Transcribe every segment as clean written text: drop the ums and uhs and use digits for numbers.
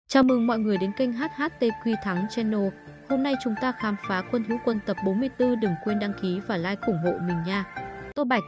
Chào mừng mọi người đến kênh HHTQ Thắng Channel. Hôm nay chúng ta khám phá Quân Hữu Quân tập 44, đừng quên đăng ký và like ủng hộ mình nha. Tô Bạch.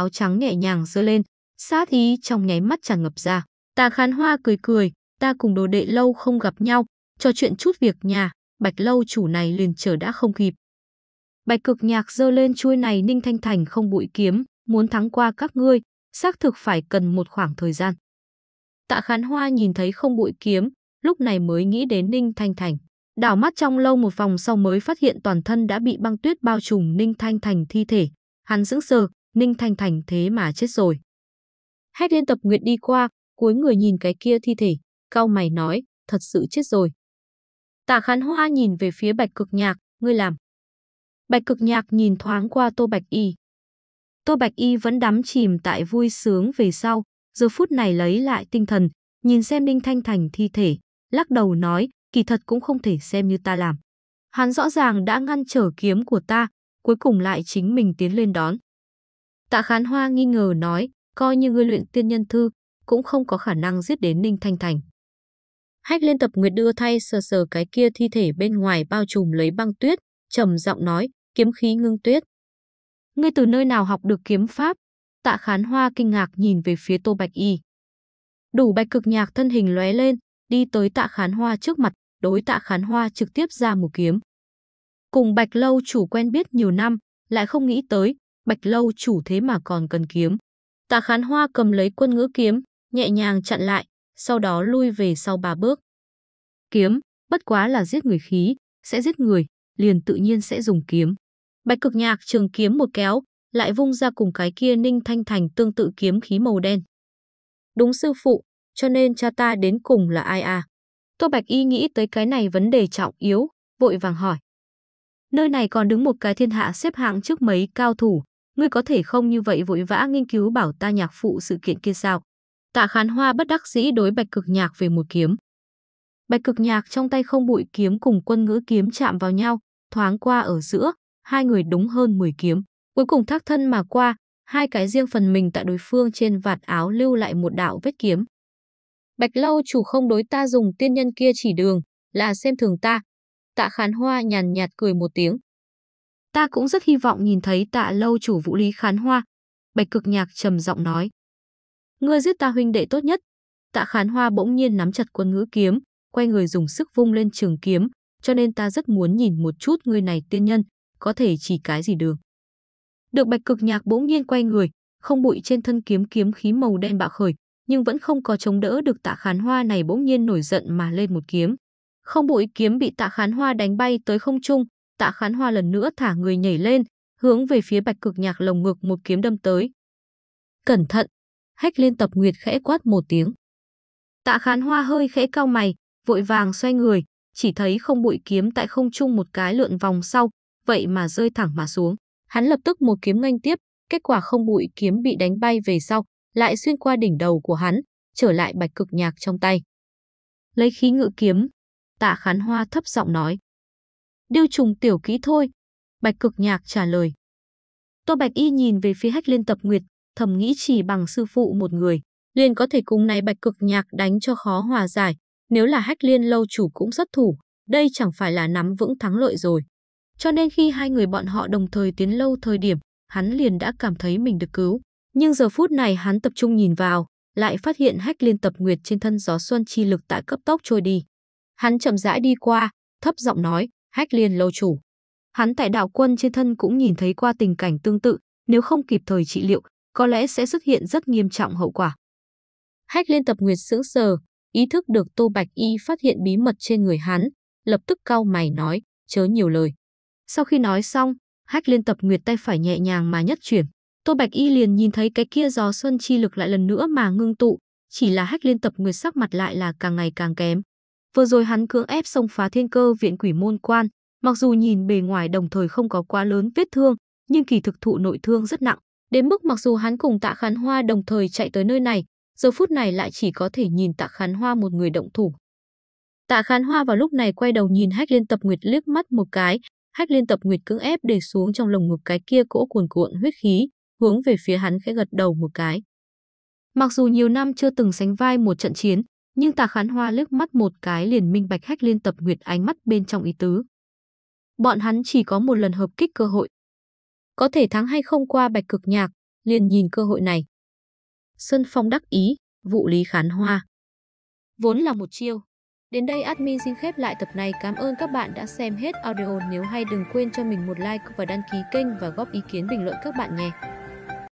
áo trắng nhẹ nhàng giơ lên, sát ý trong nháy mắt tràn ngập ra. Tạ Khán Hoa cười cười, ta cùng đồ đệ lâu không gặp nhau, trò chuyện chút việc nhà, Bạch lâu chủ này liền chờ đã không kịp. Bạch Cực Nhạc giơ lên chuôi này Ninh Thanh Thành không bụi kiếm, muốn thắng qua các ngươi, xác thực phải cần một khoảng thời gian. Tạ Khán Hoa nhìn thấy không bụi kiếm, lúc này mới nghĩ đến Ninh Thanh Thành. Đảo mắt trong lâu một vòng sau mới phát hiện toàn thân đã bị băng tuyết bao trùm Ninh Thanh Thành thi thể. Hắn sững sờ, Ninh Thanh Thành thế mà chết rồi. Hách Liên Tập Nguyệt đi qua, cúi người nhìn cái kia thi thể, cau mày nói, thật sự chết rồi. Tạ Khán Hoa nhìn về phía Bạch Cực Nhạc, ngươi làm. Bạch Cực Nhạc nhìn thoáng qua Tô Bạch Y. Tô Bạch Y vẫn đắm chìm tại vui sướng về sau, giờ phút này lấy lại tinh thần, nhìn xem Ninh Thanh Thành thi thể, lắc đầu nói, kỳ thật cũng không thể xem như ta làm. Hắn rõ ràng đã ngăn trở kiếm của ta, cuối cùng lại chính mình tiến lên đón. Tạ Khán Hoa nghi ngờ nói, coi như ngươi luyện tiên nhân thư, cũng không có khả năng giết đến Ninh Thanh Thành. Hách Liên Tập Nguyệt đưa tay sờ sờ cái kia thi thể bên ngoài bao trùm lấy băng tuyết, trầm giọng nói, kiếm khí ngưng tuyết. Ngươi từ nơi nào học được kiếm pháp? Tạ Khán Hoa kinh ngạc nhìn về phía Tô Bạch Y. Đủ Bạch Cực Nhạc thân hình lóe lên, đi tới Tạ Khán Hoa trước mặt, đối Tạ Khán Hoa trực tiếp ra một kiếm. Cùng Bạch lâu chủ quen biết nhiều năm, lại không nghĩ tới, Bạch lâu chủ thế mà còn cần kiếm. Tạ Khán Hoa cầm lấy quân ngữ kiếm, nhẹ nhàng chặn lại, sau đó lui về sau 3 bước. Kiếm, bất quá là giết người khí, sẽ giết người, liền tự nhiên sẽ dùng kiếm. Bạch Cực Nhạc trường kiếm một kéo, lại vung ra cùng cái kia Ninh Thanh Thành tương tự kiếm khí màu đen. Đúng sư phụ, cho nên cha ta đến cùng là ai à? Tô Bạch Y nghĩ tới cái này vấn đề trọng yếu, vội vàng hỏi. Nơi này còn đứng một cái thiên hạ xếp hạng trước mấy cao thủ, ngươi có thể không như vậy vội vã nghiên cứu bảo ta nhạc phụ sự kiện kia sao? Tạ Khán Hoa bất đắc dĩ đối Bạch Cực Nhạc về một kiếm. Bạch Cực Nhạc trong tay không bụi kiếm cùng quân ngữ kiếm chạm vào nhau, thoáng qua ở giữa, hai người đúng hơn 10 kiếm. Cuối cùng thác thân mà qua, hai cái riêng phần mình tại đối phương trên vạt áo lưu lại một đạo vết kiếm. Bạch lâu chủ không đối ta dùng tiên nhân kia chỉ đường, là xem thường ta. Tạ Khán Hoa nhàn nhạt cười một tiếng. Ta cũng rất hy vọng nhìn thấy Tạ lâu chủ vũ lý Khán Hoa. Bạch Cực Nhạc trầm giọng nói. Ngươi giết ta huynh đệ tốt nhất. Tạ Khán Hoa bỗng nhiên nắm chặt quân ngữ kiếm, quay người dùng sức vung lên trường kiếm, cho nên ta rất muốn nhìn một chút ngươi này tiên nhân, có thể chỉ cái gì đường. Được Bạch Cực Nhạc bỗng nhiên quay người, không bụi trên thân kiếm kiếm khí màu đen bạo khởi, nhưng vẫn không có chống đỡ được Tạ Khán Hoa này bỗng nhiên nổi giận mà lên một kiếm. Không bụi kiếm bị Tạ Khán Hoa đánh bay tới không trung, Tạ Khán Hoa lần nữa thả người nhảy lên, hướng về phía Bạch Cực Nhạc lồng ngực một kiếm đâm tới. Cẩn thận! Hách Liên Tập Nguyệt khẽ quát một tiếng. Tạ Khán Hoa hơi khẽ cau mày, vội vàng xoay người, chỉ thấy không bụi kiếm tại không trung một cái lượn vòng sau, vậy mà rơi thẳng mà xuống. Hắn lập tức một kiếm nghênh tiếp, kết quả không bụi kiếm bị đánh bay về sau, lại xuyên qua đỉnh đầu của hắn, trở lại Bạch Cực Nhạc trong tay. Lấy khí ngự kiếm, Tạ Khán Hoa thấp giọng nói. Điêu trùng tiểu kỹ thôi, Bạch Cực Nhạc trả lời. Tô Bạch Y nhìn về phía Hách Liên Tập Nguyệt, thầm nghĩ chỉ bằng sư phụ một người, liền có thể cùng này Bạch Cực Nhạc đánh cho khó hòa giải. Nếu là Hách Liên lâu chủ cũng xuất thủ, đây chẳng phải là nắm vững thắng lợi rồi. Cho nên khi hai người bọn họ đồng thời tiến lâu thời điểm, hắn liền đã cảm thấy mình được cứu. Nhưng giờ phút này hắn tập trung nhìn vào, lại phát hiện Hách Liên Tập Nguyệt trên thân gió xuân chi lực tại cấp tốc trôi đi. Hắn chậm rãi đi qua, thấp giọng nói, Hách Liên lâu chủ. Hắn tại đạo quân trên thân cũng nhìn thấy qua tình cảnh tương tự, nếu không kịp thời trị liệu, có lẽ sẽ xuất hiện rất nghiêm trọng hậu quả. Hách Liên Tập Nguyệt sững sờ, ý thức được Tô Bạch Y phát hiện bí mật trên người hắn, lập tức cau mày nói, chớ nhiều lời. Sau khi nói xong, Hách Liên Tập Nguyệt tay phải nhẹ nhàng mà nhất chuyển, Tô Bạch Y liền nhìn thấy cái kia gió xuân chi lực lại lần nữa mà ngưng tụ, chỉ là Hách Liên Tập Nguyệt sắc mặt lại là càng ngày càng kém. Vừa rồi hắn cưỡng ép xông phá Thiên Cơ viện Quỷ Môn Quan, mặc dù nhìn bề ngoài đồng thời không có quá lớn vết thương, nhưng kỳ thực thụ nội thương rất nặng, đến mức mặc dù hắn cùng Tạ Khán Hoa đồng thời chạy tới nơi này, giờ phút này lại chỉ có thể nhìn Tạ Khán Hoa một người động thủ. Tạ Khán Hoa vào lúc này quay đầu nhìn Hách Liên Tập Nguyệt liếc mắt một cái, Hách Liên Tập Nguyệt cưỡng ép để xuống trong lồng ngực cái kia cỗ cuồn cuộn huyết khí, hướng về phía hắn khẽ gật đầu một cái. Mặc dù nhiều năm chưa từng sánh vai một trận chiến, nhưng Tạ Khán Hoa liếc mắt một cái liền minh bạch Hách Liên Tập Nguyệt ánh mắt bên trong ý tứ. Bọn hắn chỉ có một lần hợp kích cơ hội. Có thể thắng hay không qua Bạch Cực Nhạc, liền nhìn cơ hội này. Sơn Phong đắc ý, vụ Lý Khán Hoa. Vốn là một chiêu. Đến đây admin xin khép lại tập này. Cảm ơn các bạn đã xem hết audio. Nếu hay đừng quên cho mình một like và đăng ký kênh và góp ý kiến bình luận các bạn nhé.